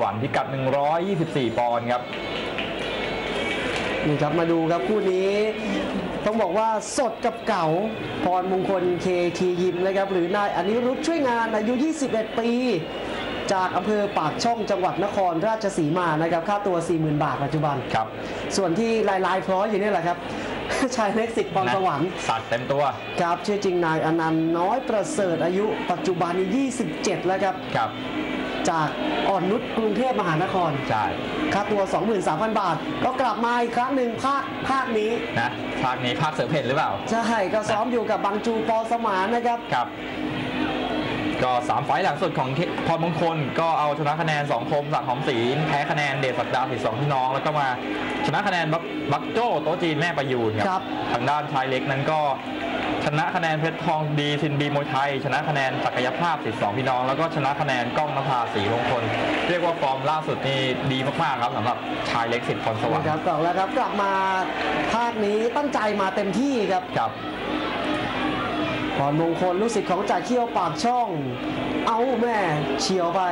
รรค์พิกัด124ปอนด์ครับนี่ครับมาดูครับคู่นี้ต้องบอกว่าสดกับเก่าพรมงคลเคทียิมนะครับหรือนายอนิรุทธช่วยงานอายุ21ปีจากอำเภอปากช่องจังหวัดนครราชสีมานะครับค่าตัว 40,000 บาทปัจจุบันครับส่วนที่ลายพร้อยอยู่นี่แหละครับชายเล็กสิทธิ์พรสวรรค์สัตว์เต็มตัวครับชื่อจริงนายอนันต์น้อยประเสริฐอายุปัจจุบัน27แล้วครับจากอ่อนนุชกรุงเทพมหานครใช่ค่าตัว 23,000 บาทก็กลับมาอีกครั้งหนึ่งภาคนี้นะภาคนี้ภาคเสือเพ่นหรือเปล่าใช่ก็ซ้อมอยู่กับบางจูปอสมานนะครับก็3ไฟล์หลังสุดของพรมงคลก็เอาชนะคะแนน2คมศักดิ์หอมศรีแพ้คะแนนเดชศักดา12พี่น้องแล้วก็มาชนะคะแนนบักโจ้โต๊ะจีนแม่ประยูนครับทางด้านชายเล็กนั้นก็ชนะคะแนนเพชรทองดีซินบีมวยไทยชนะคะแนนศักยภาพ12พี่น้องแล้วก็ชนะคะแนนก้องนภาศรีมงคลเรียกว่าฟอร์มล่าสุดนี่ดีมากๆครับสำหรับชายเล็กสิทธิ์พรสวรรค์ครับแล้วครับกลับมาภาคนี้ตั้งใจมาเต็มที่ครับพรมงคลลูกศิษย์ของจ่าเขี้ยวปากช่องเอาแม่เฉียวไป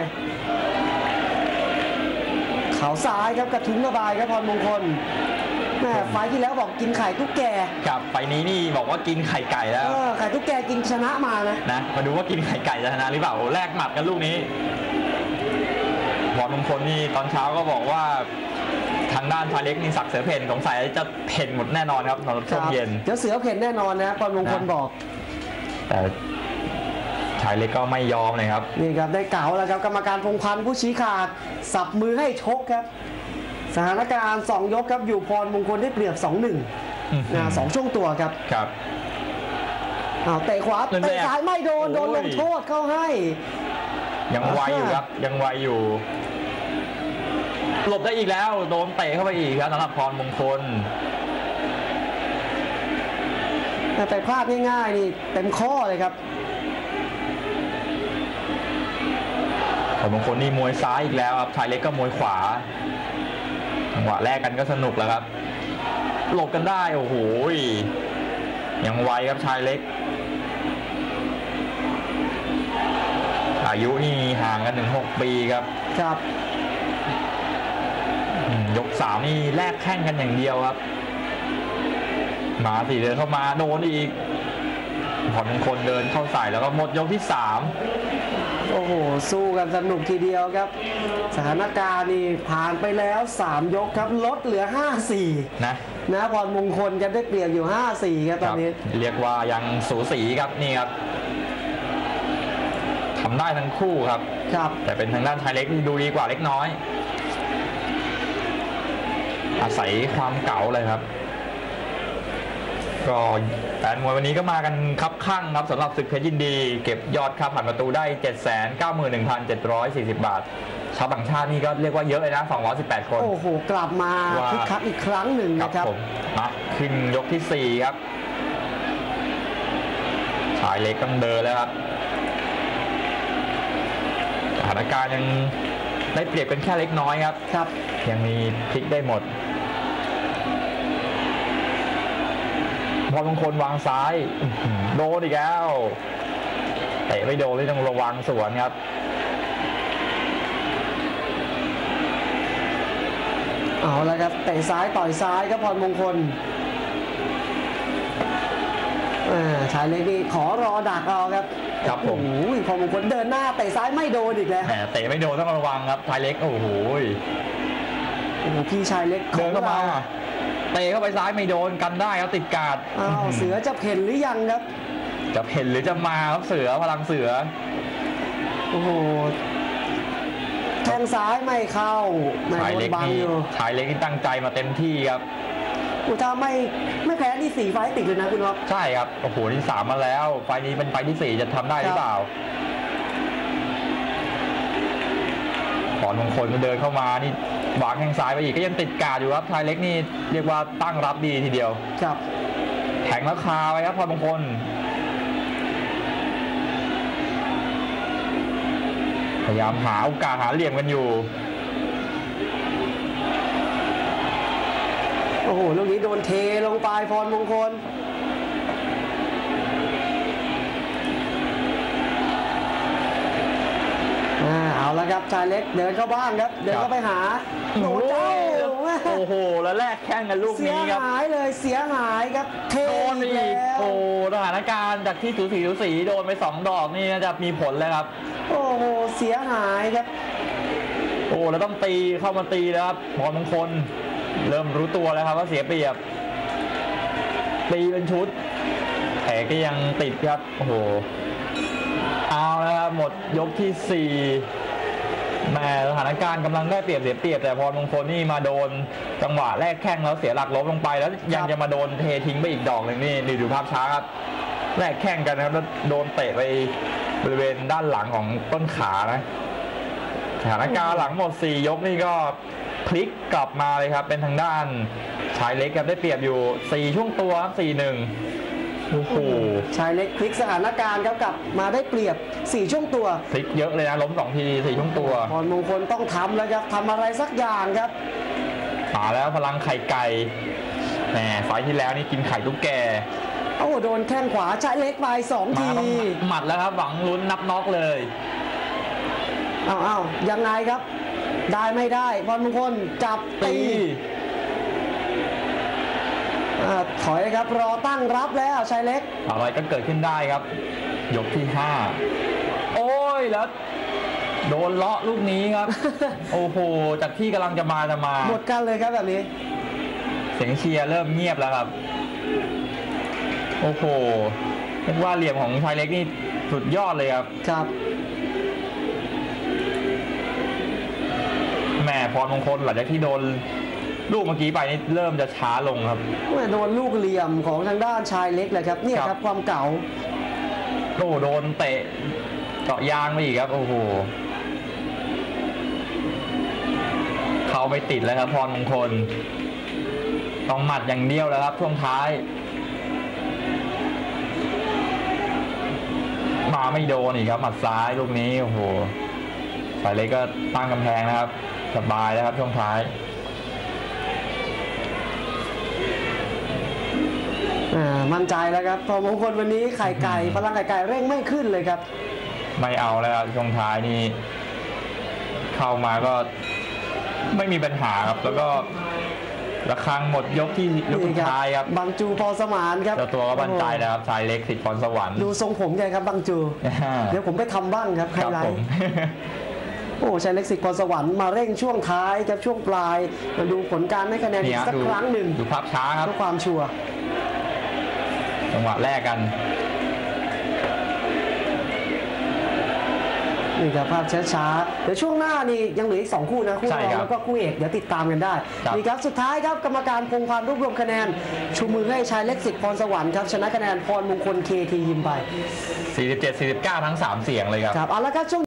เข่าซ้ายครับกระทุ้งระบายครับพรมงคลแม่ไฟที่แล้วบอกกินไข่ตุ๊กแกครับไฟนี้นี่บอกว่ากินไข่ไก่แล้วไข่ตุ๊กแกกินชนะมานะมาดูว่ากินไข่ไก่จะชนะหรือเปล่าแลกหมัดกันลูกนี้พรมงคลนี่ตอนเช้าก็บอกว่าทางด้านชายเล็กนี่สักเสือเพ่นสงสัยจะเพ่นหมดแน่นอนครับสำหรับช่วงเย็นจะเสือเพ่นแน่นอนนะพรมงคลบอกแต่ชายเล็กก็ไม่ยอมเลยครับนี่ครับได้เก่าแล้วครับกรรมการพงพันธ์ผู้ชี้ขาดสับมือให้ชกครับสถานการณ์2ยกครับอยู่พรมงคลได้เปรียบ 2-1 2ช่วงตัวครับเตะขวาเตะซ้ายไม่โดนลงโทษเข้าให้ยังไวอยู่ครับยังไวอยู่หลบได้อีกแล้วโดนเตะเข้าไปอีกครับสำหรับพรมงคลแต่พลาดง่ายๆนี่เต็มข้อเลยครับพรมงคลนี่มวยซ้ายอีกแล้วครับชายเล็กก็มวยขวาจังหวะแรกกันก็สนุกแล้วครับหลบกันได้โอ้โหยังไวครับชายเล็กอายุนี่ห่างกันถึง6 ปีครับยก3นี่แลกแข้งกันอย่างเดียวครับมาสิเดินเข้ามาโดนอีกพรมงคลเดินเข้าใส่แล้วก็หมดยกที่3 โอ้โหสู้กันสนุกทีเดียวครับสถานการณ์นี่ผ่านไปแล้ว3ยกครับลดเหลือ 5-4นะพรมงคลจะได้เปรียบอยู่ 5-4ครับตอนนี้เรียกว่ายังสูสีครับนี่ครับทำได้ทั้งคู่ครับแต่เป็นทางด้านชายเล็กดูดีกว่าเล็กน้อยอาศัยความเก๋าเลยครับก็แฟนมวยวันนี้ก็มากันคับข้างครับสำหรับศึกเพชรยินดีเก็บยอดค่าผ่านประตูได้ 791,740 บาทชาวต่างชาตินี่ก็เรียกว่าเยอะเลยนะ218คนโอ้โหกลับมาคึกคักอีกครั้งหนึ่งนะครับมาขึ้นยกที่4ครับชายเล็กต้องเดินแล้วครับสถานการณ์ยังได้เปรียบเป็นแค่เล็กน้อยครับยังมีพลิกได้หมดพรมงคลวางซ้ายโดนอีกแล้วเตะไม่โดนเลยต้องระวังสวนครับเอาละครับเตะซ้ายต่อยซ้ายครับพรมงคลชายเล็กนี่ขอรอดักเอาครับผมพรมงคลเดินหน้าเตะซ้ายไม่โดนอีกแล้วเตะไม่โดนต้องระวังครับชายเล็กโอ้โหพี่ชายเล็กเดินเข้ามาเตะเข้าไปซ้ายไม่โดนกันได้ครับติดการ์ดเสือจะเพ่นหรือยังครับจะเพ่นหรือจะมาครับเสือพลังเสือโอ้โหแทงซ้ายไม่เข้าชายเล็กนี่ตั้งใจมาเต็มที่ครับถ้าไม่แพ้นี่4ไฟติดเลยนะคุณน็อตใช่ครับโอ้โหนี่3มาแล้วไฟนี้เป็นไฟที่4จะทำได้หรือเปล่าพรมงคลมาเดินเข้ามานี่วางแข้งซ้ายไปอีกก็ยังติดการ์ดอยู่ครับชายเล็กนี่เรียกว่าตั้งรับดีทีเดียวแข็งแล้วคาไว้ครับพรมงคลพยายามหาโอกาสหาเหลี่ยมกันอยู่โอ้โหลูกนี้โดนเทลงไปพรมงคลเอาละครับชายเล็กเดินเข้าบ้านครับเดินเข้าไปหาโอ้เจ้าโอ้โหแล้วแลกแข่งกันลูกเสียนี้ครับหายเลยเสียหายครับเทโดนไปอีอีกกแล้วโอ้สถานการณ์จากที่สูสีโดนไป2 ดอกนี่น่าจะมีผลแล้วครับโอ้โหเสียหายครับโอ้แล้วต้องตีเข้ามาตีแล้วครับพรมงคลเริ่มรู้ตัวแล้วครับว่าเสียเปรียบตีเป็นชุดแผลก็ยังติดครับโอ้โหเอาแล้วครับหมดยกที่4แม่สถานการณ์กำลังได้เปรียบเสียเปรียบแต่พรมงคลนี่มาโดนจังหวะแรกแข้งแล้วเสียหลักล้มลงไปแล้วยังจะมาโดนเททิ้งไปอีกดอกหนึ่งนี่ดูภาพช้าครับแรกแข้งกันนะครับแล้วโดนเตะไปบริเวณด้านหลังของต้นขานะสถานการณ์หลังหมด4ยกนี่ก็พลิกกลับมาเลยครับเป็นทางด้านชายเล็กครับได้เปรียบอยู่4ช่วงตัวครับ4-1โอ้โหชายเล็กพลิกสถานการณ์ครับกลับมาได้เปรียบ4ช่วงตัวพลิกเยอะเลยนะล้ม2 ที4ช่วงตัวพรมงคลต้องทำแล้วครับทำอะไรสักอย่างครับมาแล้วพลังไข่ไก่แหมไฟล์ที่แล้วนี่กินไข่ตุ๊กแกโอ้โดนแข้งขวาชายเล็กไป2 มาทีต้องหมัดแล้วครับหวังลุ้นนับน็อกเลยเอายังไงครับ ได้ไม่ได้พรมงคลจับตีถอยครับรอตั้งรับแล้วชายเล็กอะไรก็เกิดขึ้นได้ครับ ยกที่5โอ้ยแล้วโดนเลาะลูกนี้ครับ โอ้โหจากที่กำลังจะมาหมดกันเลยครับแบบนี้เสียงเชียร์เริ่มเงียบแล้วครับโอ้โหเรียกว่าเหลี่ยมของชายเล็กนี่สุดยอดเลยครับครับแหมพรมงคลหลังจากที่โดนลูกเมื่อกี้ไปนี่เริ่มจะช้าลงครับโดนลูกเหลี่ยมของทางด้านชายเล็กเลยครับเนี่ยครับความเก่าโอ้โดนเตะเจาะยางไปอีกครับโอ้โหเข้าไปติดแล้วครับพรมงคลต้องหมัดอย่างเดียวแล้วครับช่วงท้ายมาไม่โดนอีกครับหมัดซ้ายลูกนี้โอ้โหสายเล็กก็ตั้งกำแพงนะครับสบายแล้วครับช่วงท้ายมั่นใจแล้วครับพรมงคลวันนี้ไข่ไก่พลังไข่ไก่เร่งไม่ขึ้นเลยครับไม่เอาแล้วครับช่วงท้ายนี่เข้ามาก็ไม่มีปัญหาครับแล้วก็ระฆังหมดยกที่ยกสุดท้ายครับบังจูพรสมานครับเจ้าตัวก็มั่นใจนะครับชายเล็กสิทธิ์พรสวรรค์ดูทรงผมแกครับบังจู เดี๋ยวผมไปทำบ้างครับไฮครับไลผท์มโอ้ชายเล็กสิทธิ์พรสวรรค์มาเร่งช่วงท้ายครับช่วงปลายมาดูผลการให้คะแนนอีกสักครั้งหนึ่งดูภาพช้าครับเพื่อความชัวร์จังหวะแรกกันนี่ครับภาพช้าๆเดี๋ยวช่วงหน้านี่ยังเหลืออีก2คู่นะคู่รองแล้วก็คู่เอกเดี๋ยวติดตามกันได้นี่ครับสุดท้ายครับกรรมการคงความรวบรวมคะแนนชูมือให้ชายเล็กสิทธิ์พรสวรรค์ครับชนะคะแนนพรมงคลเคทียิมไป 47-49 ทั้ง3เสียงเลยครับครับเอาละครับช่วง